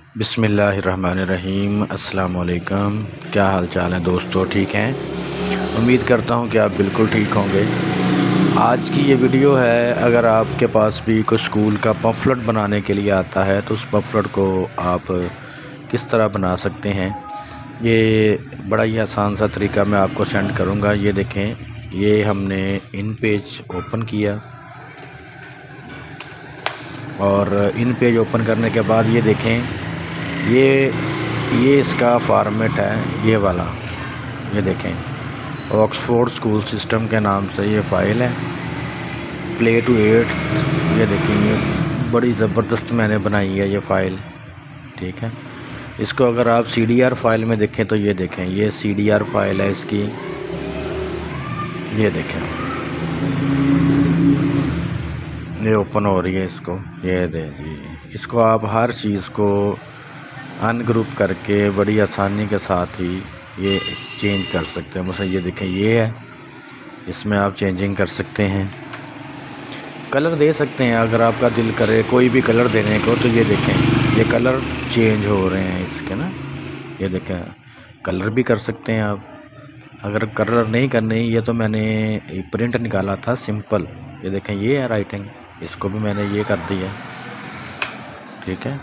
बिस्मिल्लाहिर्रहमानिर्रहीम। अस्सलाम वालेकुम। क्या हाल चाल है दोस्तों, ठीक हैं? उम्मीद करता हूँ कि आप बिल्कुल ठीक होंगे। आज की ये वीडियो है, अगर आपके पास भी कोई स्कूल का पम्फलेट बनाने के लिए आता है तो उस पम्फलेट को आप किस तरह बना सकते हैं, ये बड़ा ही आसान सा तरीका मैं आपको सेंड करूँगा। ये देखें, ये हमने इन पेज ओपन किया और इन पेज ओपन करने के बाद ये देखें, ये इसका फॉर्मेट है, ये वाला। ये देखें, ऑक्सफोर्ड स्कूल सिस्टम के नाम से ये फ़ाइल है, प्ले टू 8। ये देखें, ये बड़ी ज़बरदस्त मैंने बनाई है ये फ़ाइल, ठीक है। इसको अगर आप CDR फाइल में देखें तो ये देखें, ये CDR फाइल है इसकी। ये देखें, ये ओपन हो रही है इसको। ये देखिए, इसको आप हर चीज़ को अनग्रुप करके बड़ी आसानी के साथ ही ये चेंज कर सकते हैं। मतलब ये देखें, ये है, इसमें आप चेंजिंग कर सकते हैं, कलर दे सकते हैं अगर आपका दिल करे कोई भी कलर देने को। तो ये देखें, ये कलर चेंज हो रहे हैं इसके ना। ये देखें, कलर भी कर सकते हैं आप। अगर कलर नहीं करने, ये तो मैंने प्रिंट निकाला था सिंपल। ये देखें, ये है राइटिंग, इसको भी मैंने ये कर दिया, ठीक है।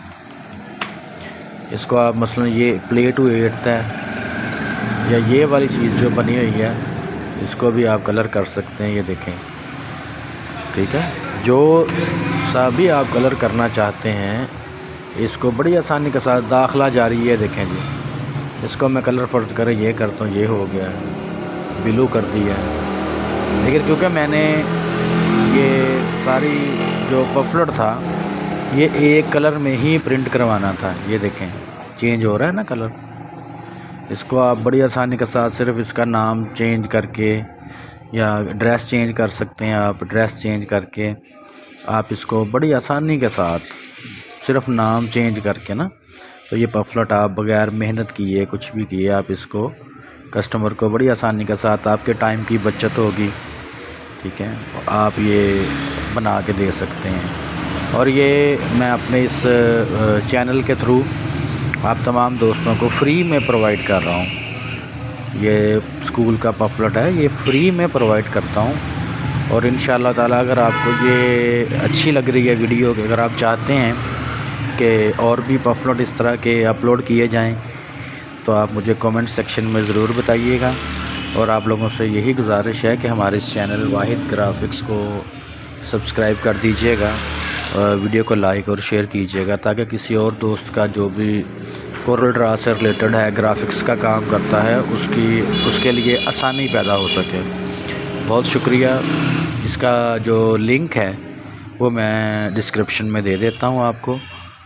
इसको आप मसलन ये प्ले टू 8 है, या ये वाली चीज़ जो बनी हुई है, इसको भी आप कलर कर सकते हैं। ये देखें, ठीक है। जो सभी आप कलर करना चाहते हैं, इसको बड़ी आसानी के साथ दाखला जारी है। देखें जी, इसको मैं कलर फ़र्ज़ करें ये करता हूँ, ये हो गया है, ब्लू कर दिया है। लेकिन क्योंकि मैंने ये सारी जो पम्फलेट था ये एक कलर में ही प्रिंट करवाना था। ये देखें, चेंज हो रहा है ना कलर। इसको आप बड़ी आसानी के साथ सिर्फ इसका नाम चेंज करके, या ड्रेस चेंज कर सकते हैं। आप ड्रेस चेंज करके आप इसको बड़ी आसानी के साथ सिर्फ नाम चेंज करके ना, तो ये पम्फलेट आप बग़ैर मेहनत किए, कुछ भी किए, आप इसको कस्टमर को बड़ी आसानी के साथ, आपके टाइम की बचत होगी, ठीक है, आप ये बना के दे सकते हैं। और ये मैं अपने इस चैनल के थ्रू आप तमाम दोस्तों को फ्री में प्रोवाइड कर रहा हूँ। ये स्कूल का पम्फलेट है, ये फ्री में प्रोवाइड करता हूँ। और इंशाअल्लाह ताला अगर आपको ये अच्छी लग रही है वीडियो, अगर आप चाहते हैं कि और भी पम्फलेट इस तरह के अपलोड किए जाएं, तो आप मुझे कमेंट सेक्शन में ज़रूर बताइएगा। और आप लोगों से यही गुजारिश है कि हमारे इस चैनल वाहिद ग्राफिक्स को सब्सक्राइब कर दीजिएगा, वीडियो को लाइक और शेयर कीजिएगा, ताकि किसी और दोस्त का जो भी कोरल ड्रा से रिलेटेड है, ग्राफिक्स का काम करता है, उसके लिए आसानी पैदा हो सके। बहुत शुक्रिया। इसका जो लिंक है वो मैं डिस्क्रिप्शन में दे देता हूँ आपको।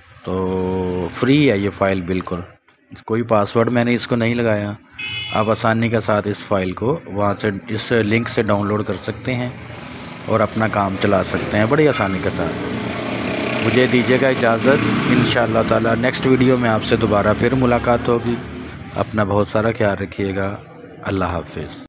तो फ्री है ये फ़ाइल, बिल्कुल कोई पासवर्ड मैंने इसको नहीं लगाया। आप आसानी के साथ इस फ़ाइल को वहाँ से, इस लिंक से डाउनलोड कर सकते हैं और अपना काम चला सकते हैं बड़ी आसानी के साथ। मुझे दीजिएगा इजाज़त, इंशाअल्लाह ताला नेक्स्ट वीडियो में आपसे दोबारा फिर मुलाकात होगी। अपना बहुत सारा ख्याल रखिएगा। अल्लाह हाफ़िज़।